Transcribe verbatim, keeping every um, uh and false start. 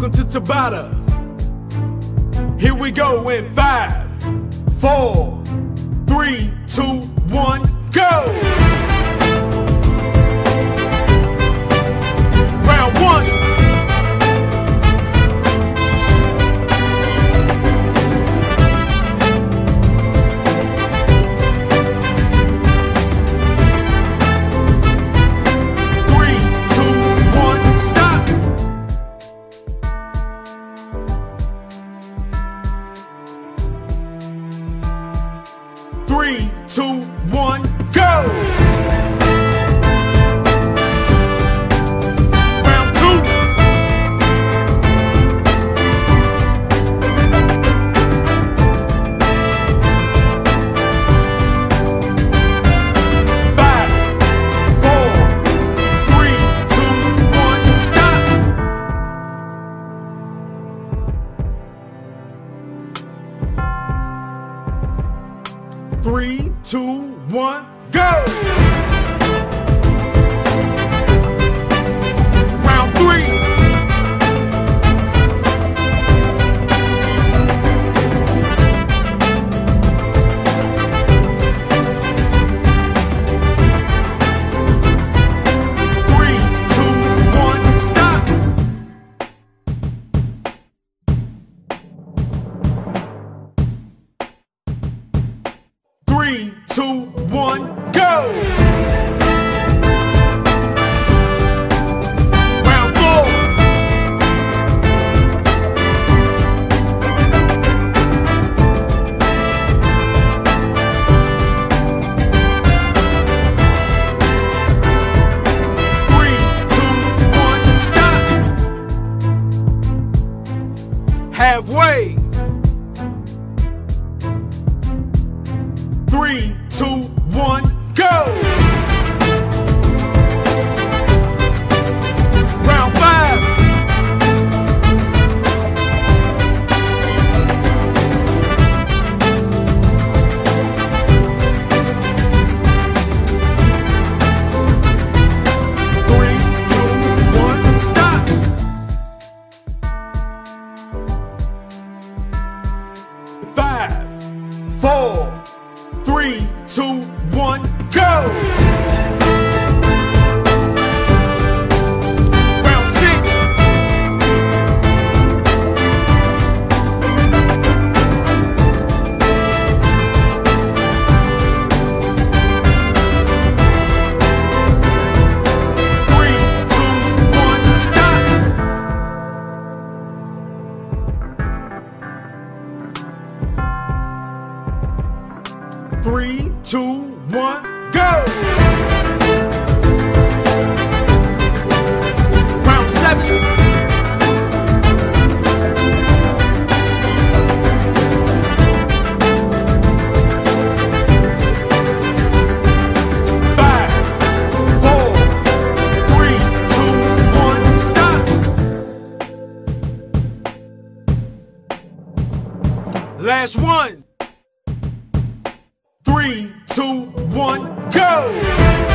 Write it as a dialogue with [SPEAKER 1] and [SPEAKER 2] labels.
[SPEAKER 1] welcome to Tabata. Here we go in five, four, three, two, one, go! Round one. Three, two, one, go! Round two. Five, four, three, two, one, stop! Three, two, one, go! Round three. Three, two, one, stop! Three, two, one, go! Round four. Three, two, one, stop! Halfway. Three, two, one, go! Round five. Three, two, one, stop! Five, four, three, two, one, go! Round six. Three, two, one, stop! Three, two, one, go! Round seven. Five, four, three, two, one, stop! Last one. Three, two, one, go!